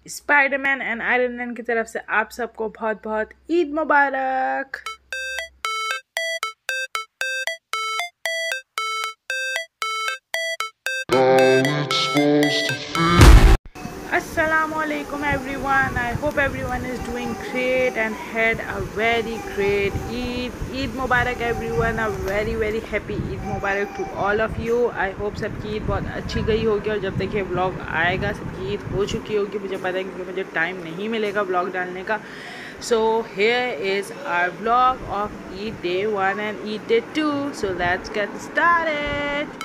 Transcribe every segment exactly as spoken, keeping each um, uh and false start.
Spiderman and iron man की तरफ से आप सबको बहुत बहुत ईद मुबारक। Assalamualaikum everyone. I hope everyone is doing great and had a very great Eid. Eid Mubarak everyone. A very very happy Eid Mubarak to all of you. I hope सबकी ईद बहुत अच्छी गई होगी और जब तक ये व्लॉग आएगा सबकी ईद हो चुकी होगी। मुझे पता है क्योंकि मुझे टाइम नहीं मिलेगा व्लॉग डालने का। So here is our vlog of Eid day one and Eid day two. So let's get started.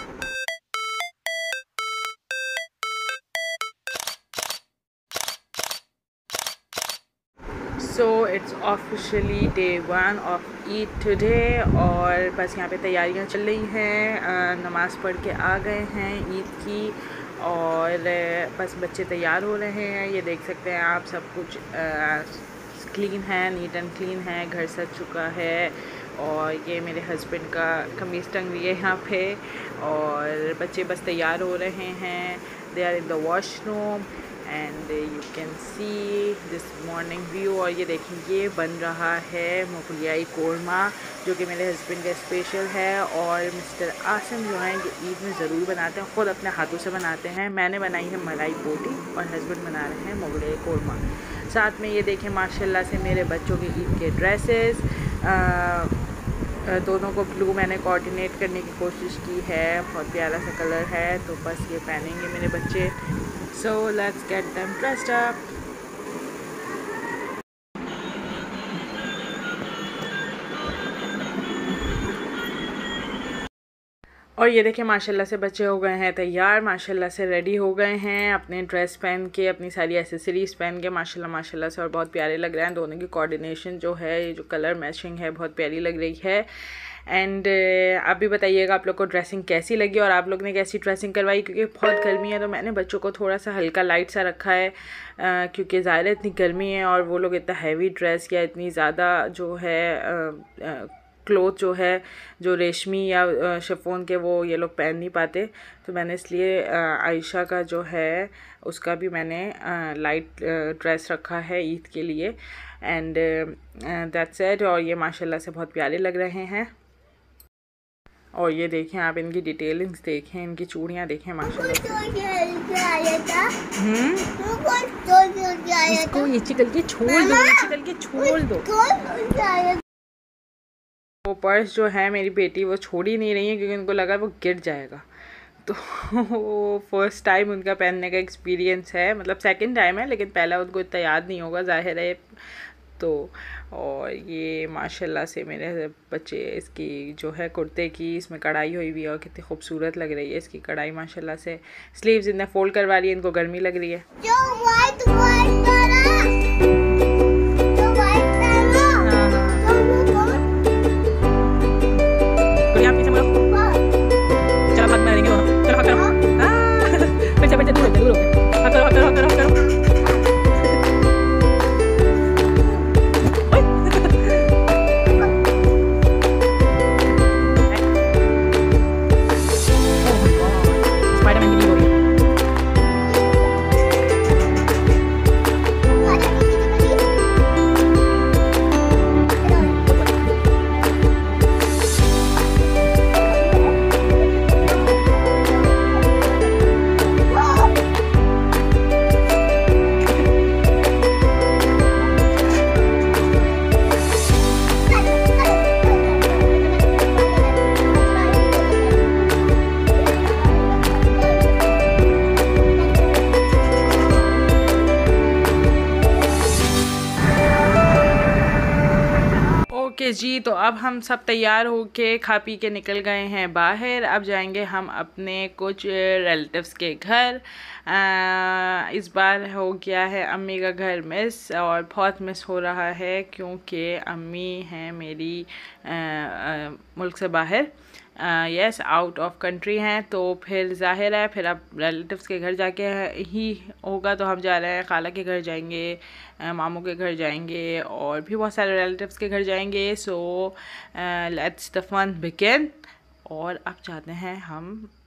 So it's officially day one of Eid today और बस यहाँ पे तैयारियाँ चल रही हैं। नमाज़ पढ़ के आ गए हैं ईद की और बस बच्चे तैयार हो रहे हैं। ये देख सकते हैं आप, सब कुछ क्लीन है, नीट एंड क्लीन है, घर सज चुका है। और ये मेरे हस्बैंड का कमीज़ टंग रही है यहाँ पे और बच्चे बस तैयार हो रहे हैं। They are in the washroom and you can see this morning view. और ये देखें ये बन रहा है मुगलियाई कोरमा जो कि मेरे हस्बैंड का स्पेशल है और मिस्टर आसिम जो हैं ये ईद में ज़रूर बनाते हैं, ख़ुद अपने हाथों से बनाते हैं। मैंने बनाई है मलाई बोटी और हस्बैंड बना रहे हैं मुगलियाई कोरमा। साथ में ये देखें माशाल्लाह से मेरे बच्चों के ईद के ड्रेसेस, दोनों को ब्लू मैंने कोऑर्डिनेट करने की कोशिश की है। बहुत प्यारा सा कलर है तो बस ये पहनेंगे मेरे बच्चे। So let's get them dressed up. और ये देखें माशाल्लाह से बच्चे हो गए हैं तैयार, माशाल्लाह से रेडी हो गए हैं अपने ड्रेस पहन के, अपनी सारी एसेसरीज़ पहन के माशाल्लाह माशाल्लाह से, और बहुत प्यारे लग रहे हैं। दोनों की कोऑर्डिनेशन जो है, ये जो कलर मैचिंग है बहुत प्यारी लग रही है। एंड uh, आप भी बताइएगा आप लोग को ड्रेसिंग कैसी लगी और आप लोग ने कैसी ड्रेसिंग करवाई, क्योंकि बहुत गर्मी है तो मैंने बच्चों को थोड़ा सा हल्का लाइट सा रखा है uh, क्योंकि ज़ाहिर है इतनी गर्मी है और वो लोग इतना हैवी ड्रेस या इतनी ज़्यादा जो है uh, uh, क्लोथ जो है जो रेशमी या शिफॉन के वो ये लोग पहन नहीं पाते। तो मैंने इसलिए आयशा का जो है उसका भी मैंने लाइट ड्रेस रखा है ईद के लिए। And that's it. और ये माशाल्लाह से बहुत प्यारे लग रहे हैं। और ये देखें आप, इनकी डिटेलिंग्स देखें, इनकी चूड़ियाँ देखें माशाल्लाह से। हम्म इसको नीचे करके छोड़ दो, नीचे करके छोड़ दो। वो पर्स जो है मेरी बेटी वो छोड़ ही नहीं रही है क्योंकि उनको लगा वो गिर जाएगा। तो वो फर्स्ट टाइम उनका पहनने का एक्सपीरियंस है, मतलब सेकंड टाइम है लेकिन पहला उनको इतना याद नहीं होगा ज़ाहिर है। तो और ये माशाल्लाह से मेरे बच्चे, इसकी जो है कुर्ते की इसमें कढ़ाई हुई हुई है और कितनी खूबसूरत लग रही है इसकी कढ़ाई माशाल्लाह से। स्लीव्स इन्हें फोल्ड करवा रही है, इनको गर्मी लग रही है। ओके जी, तो अब हम सब तैयार होके खा पी के निकल गए हैं बाहर। अब जाएंगे हम अपने कुछ रिलेटिव्स के घर। आ, इस बार हो गया है अम्मी का घर मिस और बहुत मिस हो रहा है क्योंकि अम्मी हैं मेरी आ, आ, मुल्क से बाहर, यस आउट ऑफ कंट्री हैं। तो फिर ज़ाहिर है फिर अब रिलेटिव्स के घर जाके ही होगा। तो हम जा रहे हैं खाला के घर जाएंगे, मामू के घर जाएंगे और भी बहुत सारे रिलेटिव्स के घर जाएंगे। So let's the fun begin. और अब जाते हैं हम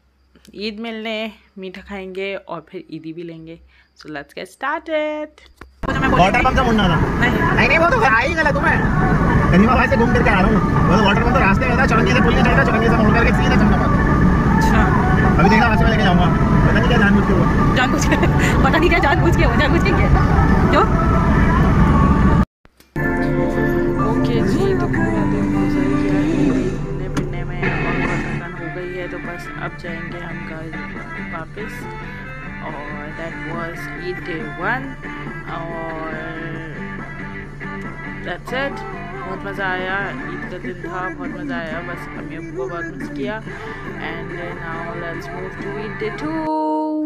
ईद मिलने, मीठा खाएंगे और फिर ईदी भी लेंगे। So let's get started. Water pump से मुड़ना था। नहीं नहीं वो तो आ ही गलत हूँ मैं, गंजीबाबाद से घूम करके आ रहा हूँ। वो तो वाटर पंप तो रास्ते में था, चौरंगी से पुल नहीं चढ़ता, चौरंगी से मुड़ करके सीधा चमनाबाद। अच्छा अभी देखना बच्चे में लेके जाऊँगा, पता नहीं क्या जानबूझ के हुआ, जानबूझ के पता नहीं क्या जानबूझ के हुआ, जानबूझ के क्या क्यों। ओके जी, तो पूरा दिन गुजर गया है घूमने फिरने में और बहुत थकान हो गई है, तो बस अब जाएंगे हम घर वापस। और that was Eid day one और दैट्स इट। बहुत मज़ा आया, ईद का दिन था, बहुत मज़ा आया, बस अम्मी अब्बू को बहुत मिस किया। And now let's move to Eid day two.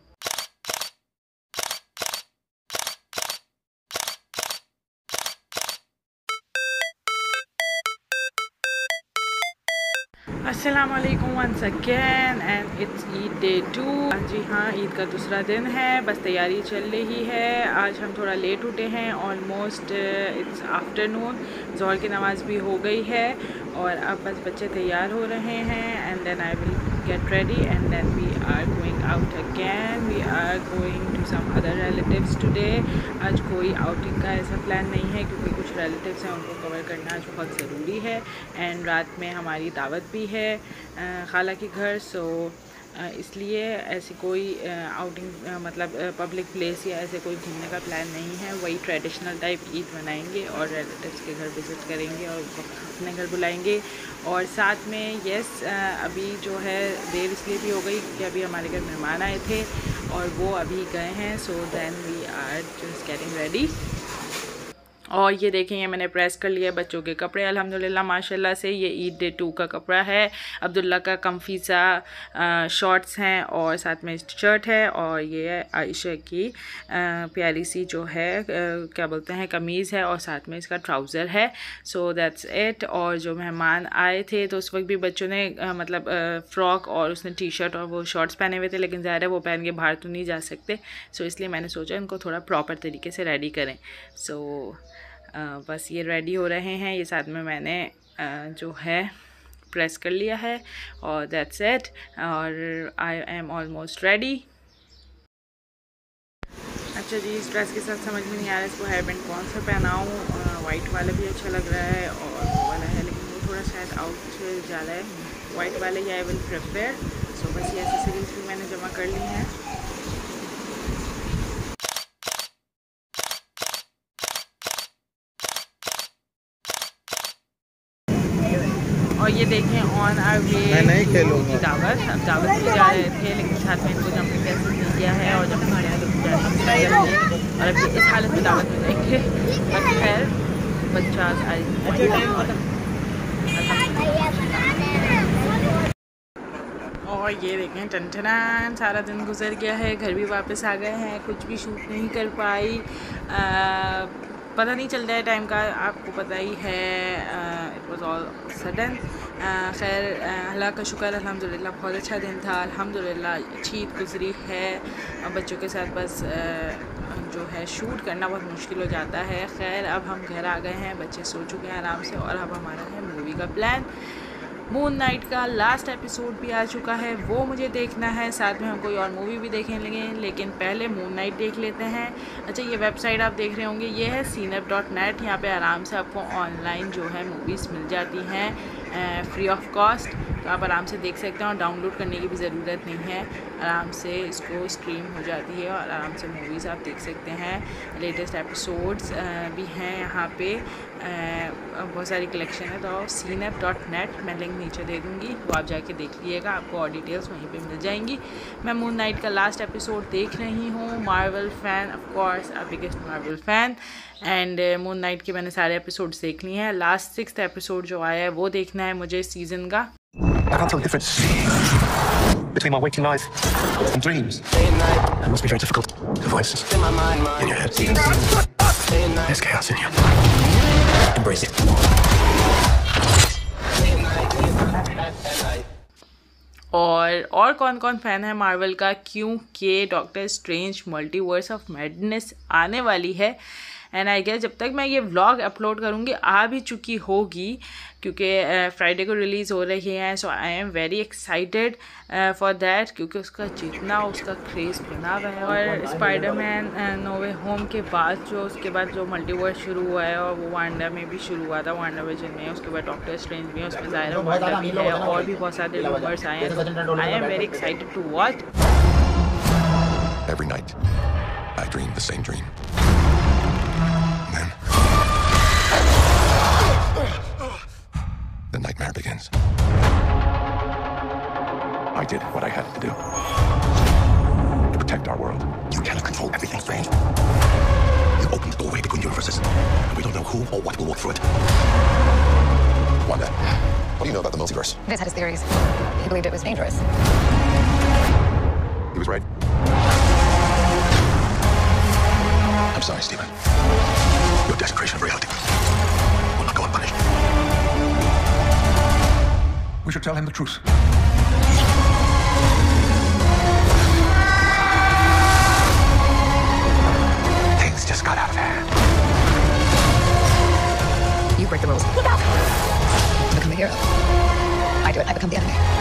अस्सलाम वालेकुम once again and it's Eid day two. जी हाँ, ईद का दूसरा दिन है, बस तैयारी चल रही है। आज हम थोड़ा लेट उठे हैं, ऑलमोस्ट इट्स आफ्टरनून, ज़ोहर की नमाज़ भी हो गई है और अब बस बच्चे तैयार हो रहे हैं। And then I will get ready and then we are going out again. We are going to some other relatives today. आज कोई आउटिंग का ऐसा प्लान नहीं है क्योंकि कुछ रिलेटिव्स हैं, उनको कवर करना आज बहुत ज़रूरी है। एंड रात में हमारी दावत भी है खाला के घर, सो इसलिए ऐसी कोई आउटिंग मतलब पब्लिक प्लेस या ऐसे कोई घूमने का प्लान नहीं है। वही ट्रेडिशनल टाइप ईद मनाएंगे और रिलेटिव्स के घर विज़िट करेंगे और अपने घर बुलाएंगे। और साथ में यस अभी जो है देर इसलिए भी हो गई कि अभी हमारे घर मेहमान आए थे और वो अभी गए हैं, so then we are just getting ready. और ये देखें, ये मैंने प्रेस कर लिया बच्चों के कपड़े अल्हम्दुलिल्लाह माशाल्लाह से। ये ईद डे टू का कपड़ा है, अब्दुल्ला का कम्फी सा शॉर्ट्स हैं और साथ में शर्ट है, और ये आयशा की आ, प्यारी सी जो है आ, क्या बोलते हैं कमीज़ है और साथ में इसका ट्राउज़र है। So that's it. और जो मेहमान आए थे तो उस वक्त भी बच्चों ने आ, मतलब फ़्रॉक और उसने टी शर्ट और वो शॉर्ट्स पहने हुए थे, लेकिन ज़ाहिर है वो पहन के बाहर तो नहीं जा सकते, सो इसलिए मैंने सोचा इनको थोड़ा प्रॉपर तरीके से रेडी करें। सो Uh, बस ये रेडी हो रहे हैं, ये साथ में मैंने uh, जो है प्रेस कर लिया है और दैट्स इट। और आई एम ऑलमोस्ट रेडी। अच्छा जी, इस ड्रेस के साथ समझ में नहीं आ रहा है इसको हेयर बैंड कौन सा पहनाऊँ। वाइट वाला भी अच्छा लग रहा है और वो वाला है, लेकिन वो थोड़ा शायद आउट जा रहा है। वाइट वाले ही आई विल प्रेफर। सो बस ये एक्सेसरीज भी मैंने जमा कर ली हैं। और ये देखें ऑन आवर वे की दावत। अब दावत में जा रहे थे लेकिन साथ में इनको जंपिंग टेस्ट नहीं किया है और जंपिंग जाने और अभी इस हालत में दावत में जाएंगे। बट खैर बच्चा और ये देखें टनटनान सारा दिन गुजर गया है, घर भी वापस आ गए हैं, कुछ भी शूट नहीं कर पाई। आ, पता नहीं चल रहा है टाइम का, आपको पता ही है। It was all sudden. खैर अल्लाह का शुक्र अल्हम्दुलिल्लाह बहुत अच्छा दिन था, अल्हम्दुलिल्लाह अच्छी ईद गुजरी है। अब बच्चों के साथ बस आ, जो है शूट करना बहुत मुश्किल हो जाता है। खैर अब हम घर आ गए हैं, बच्चे सो चुके हैं आराम से और अब हमारा है मूवी का प्लान। मून नाइट का लास्ट एपिसोड भी आ चुका है, वो मुझे देखना है, साथ में हम कोई और मूवी भी देखें लेंगे, लेकिन पहले मून नाइट देख लेते हैं। अच्छा, ये वेबसाइट आप देख रहे होंगे, ये है सीनप डॉट नेट। यहाँ पे आराम से आपको ऑनलाइन जो है मूवीज़ मिल जाती हैं फ्री ऑफ कॉस्ट, तो आप आराम से देख सकते हैं और डाउनलोड करने की भी ज़रूरत नहीं है। आराम से इसको स्ट्रीम हो जाती है और आराम से मूवीज़ आप देख सकते हैं। लेटेस्ट एपिसोड्स भी हैं यहाँ पे, बहुत सारी कलेक्शन है। तो सीनप डॉट नेट, मैं लिंक नीचे दे दूँगी, वो आप जाके देख लीजिएगा, आपको और डिटेल्स वहीं पे मिल जाएंगी। मैं मून नाइट का लास्ट एपिसोड देख रही हूँ। Marvel fan, of course a biggest Marvel fan, and Moon Knight के मैंने सारे एपिसोड्स देख लिए हैं। लास्ट सिक्स्थ एपिसोड जो आया है वो देखना है मुझे सीज़न का। I can't tell the difference between my waking life and dreams. It must be very difficult. The voices in your head. There's chaos in you. Embrace it. और और कौन कौन फ़ैन है मार्वल का, क्योंकि Doctor Strange Multiverse of Madness आने वाली है एंड आई गेस जब तक मैं ये व्लॉग अपलोड करूँगी आ भी चुकी होगी, क्योंकि फ्राइडे को रिलीज़ हो रही है। So I am very excited for that, क्योंकि उसका जितना उसका क्रेज़ बना हुआ है। और स्पाइडरमैन नो वे होम के बाद जो उसके बाद जो मल्टीवर्स शुरू हुआ है, और वो वांडा में भी शुरू हुआ था, वांडा विजन में, उसके बाद डॉक्टर स्ट्रेंज भी है, उसमें ज़ाहिरा वांडा भी है, और भी बहुत सारे रूमर्स आए हैं। I am very excited to watch. Every night, I dream the same dream. Then, the nightmare begins. I did what I had to do to protect our world. You cannot control everything, Strange. You opened the doorway between universes, and we don't know who or what will walk through it. Wanda, what do you know about the multiverse? Viz had his theories. He believed it was dangerous. He was right. I'm sorry, Stephen. Your desecration of reality will not go unpunished. We should tell him the truth. Things just got out of hand. You break the rules. Look out! Become a hero. I do it, I become the enemy.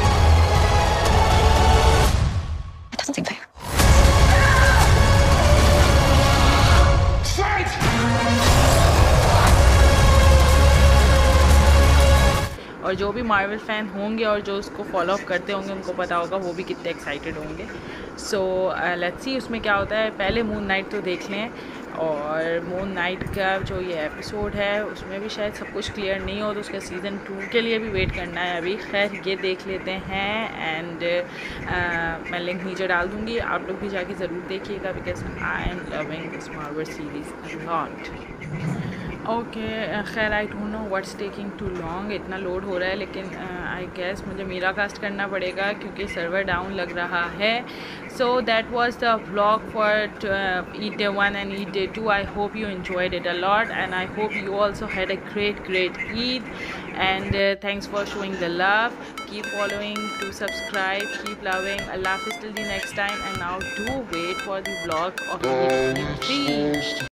It doesn't seem fair. और जो भी Marvel fan होंगे और जो उसको follow up करते होंगे उनको पता होगा वो भी कितने एक्साइटेड होंगे। सो लेट्स सी उसमें क्या होता है। पहले मून नाइट तो देख लें, और मून नाइट का जो ये एपिसोड है उसमें भी शायद सब कुछ क्लियर नहीं हो, तो उसका सीज़न टू के लिए भी वेट करना है अभी। खैर ये देख लेते हैं, एंड uh, मैं लिंक नीचे डाल दूँगी, आप लोग भी जाके ज़रूर देखिएगा, because I am loving this Marvel series a lot. Okay, खैर I don't know what's taking too long, इतना लोड हो रहा है, लेकिन आई uh, गेस मुझे मीरा कास्ट करना पड़ेगा क्योंकि सर्वर डाउन लग रहा है। So that was the vlog for Eid day one and Eid day two. I hope you enjoyed it a lot, and I hope you also had a great great Eid, and thanks for showing the love. Keep following, to subscribe, keep loving. Allah Hafiz till the next time, and now do wait for the vlog of Eid three.